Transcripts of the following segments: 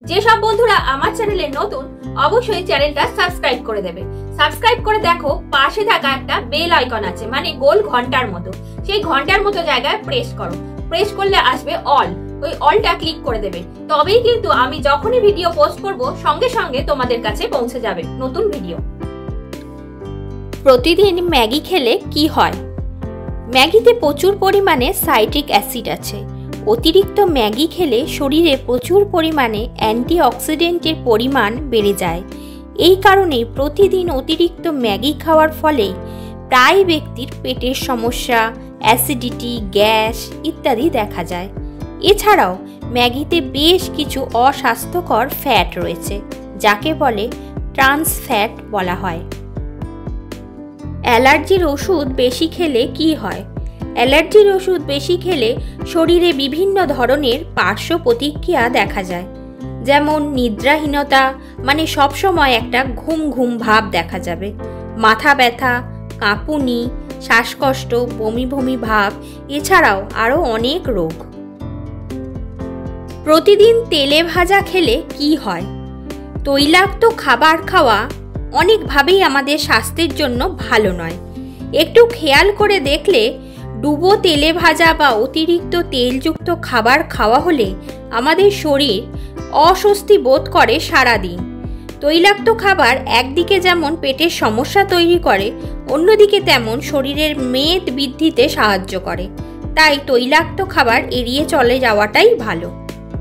যেসব বন্ধুরা আমার চ্যানেলে নতুন অবশ্যই চ্যানেলটা সাবস্ক্রাইব করে দেবে। সাবস্ক্রাইব করে দেখো পাশে থাকা একটা বেল আইকন আছে, মানে গোল ঘন্টার মতো, সেই ঘন্টার মতো জায়গায় প্রেস করো। প্রেস করলে আসবে অল, ওই অলটা ক্লিক করে দেবে, তবেই কিন্তু আমি যখনই ভিডিও পোস্ট করব সঙ্গে সঙ্গে তোমাদের কাছে পৌঁছে যাবে নতুন ভিডিও। প্রতিদিন ম্যাগি খেলে কি হয়? ম্যাগিতে প্রচুর পরিমাণে সাইট্রিক অ্যাসিড আছে। অতিরিক্ত ম্যাগি খেলে শরীরে প্রচুর পরিমাণে অ্যান্টিঅক্সিডেন্টের পরিমাণ বেড়ে যায়। এই কারণে প্রতিদিন অতিরিক্ত ম্যাগি খাওয়ার ফলে প্রায় ব্যক্তির পেটের সমস্যা, অ্যাসিডিটি, গ্যাস ইত্যাদি দেখা যায়। এছাড়াও ম্যাগিতে বেশ কিছু অস্বাস্থ্যকর ফ্যাট রয়েছে, যাকে বলে ট্রান্স ফ্যাট বলা হয়। অ্যালার্জির ওষুধ বেশি খেলে কি হয়? অ্যালার্জির ওষুধ বেশি খেলে শরীরে বিভিন্ন ধরনের পার্শ্ব প্রতিক্রিয়া দেখা যায়, যেমন নিদ্রাহীনতা, মানে সবসময় একটা ঘুম ঘুম ভাব দেখা যাবে, মাথা ব্যথা, কাঁপুনি, শ্বাসকষ্ট, বমি বমি ভাব, এছাড়াও আরও অনেক রোগ। প্রতিদিন তেলে ভাজা খেলে কি হয়? তৈলাক্ত খাবার খাওয়া অনেকভাবেই আমাদের স্বাস্থ্যের জন্য ভালো নয়। একটু খেয়াল করে দেখলে ডুবো তেলে ভাজা বা অতিরিক্ত তেলযুক্ত খাবার খাওয়া হলে আমাদের শরীর অস্বস্তি বোধ করে সারাদিন। তৈলাক্ত খাবার একদিকে যেমন পেটের সমস্যা তৈরি করে, অন্যদিকে তেমন শরীরের মেদ বৃদ্ধিতে সাহায্য করে। তাই তৈলাক্ত খাবার এড়িয়ে চলে যাওয়াটাই ভালো।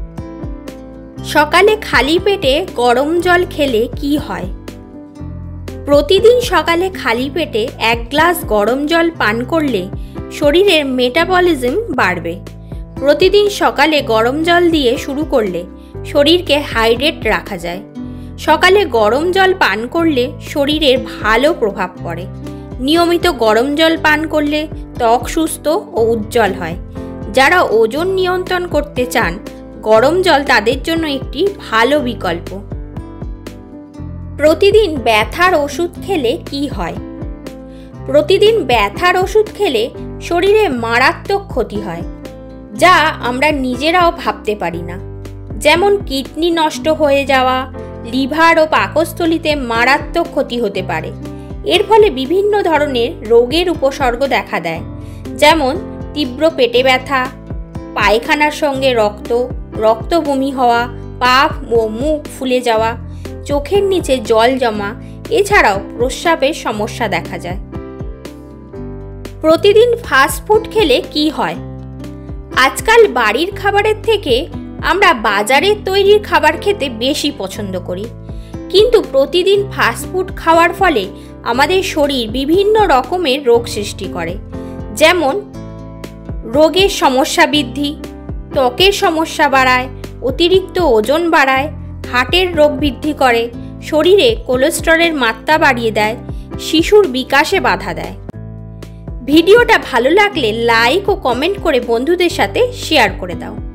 সকালে খালি পেটে গরম জল খেলে কি হয়? প্রতিদিন সকালে খালি পেটে 1 গ্লাস গরম জল পান করলে শরীরের মেটাবলিজম বাড়বে। প্রতিদিন সকালে গরম জল দিয়ে শুরু করলে শরীরকে হাইড্রেট রাখা যায়। সকালে গরম জল পান করলে শরীরের ভালো প্রভাব পড়ে। নিয়মিত গরম জল পান করলে ত্বক সুস্থ ও উজ্জ্বল হয়। যারা ওজন নিয়ন্ত্রণ করতে চান, গরম জল তাদের জন্য একটি ভালো বিকল্প। প্রতিদিন ব্যথার ওষুধ খেলে কি হয়? প্রতিদিন ব্যথার ওষুধ খেলে শরীরে মারাত্মক ক্ষতি হয়, যা আমরা নিজেরাও ভাবতে পারি না। যেমন কিডনি নষ্ট হয়ে যাওয়া, লিভার ও পাকস্থলীতে মারাত্মক ক্ষতি হতে পারে। এর ফলে বিভিন্ন ধরনের রোগের উপসর্গ দেখা দেয়, যেমন তীব্র পেটে ব্যথা, পায়খানার সঙ্গে রক্ত বমি হওয়া, পা ও মুখ ফুলে যাওয়া, চোখের নিচে জল জমা, এছাড়াও প্রস্রাবের সমস্যা দেখা যায়। প্রতিদিন ফাস্ট ফুড খেলে কি হয়? আজকাল বাড়ির খাবারের থেকে আমরা বাজারের তৈরি খাবার খেতে বেশি পছন্দ করি, কিন্তু প্রতিদিন ফাস্ট ফুড খাওয়ার ফলে আমাদের শরীর বিভিন্ন রকমের রোগ সৃষ্টি করে, যেমন রোগের সমস্যা বৃদ্ধি, ত্বকের সমস্যা বাড়ায়, অতিরিক্ত ওজন বাড়ায়, হার্টের রোগ বৃদ্ধি করে, শরীরে কোলেস্টেরলের মাত্রা বাড়িয়ে দেয়, শিশুর বিকাশে বাধা দেয়। ভিডিওটা ভালো লাগলে লাইক ও কমেন্ট করে বন্ধুদের সাথে শেয়ার করে দাও।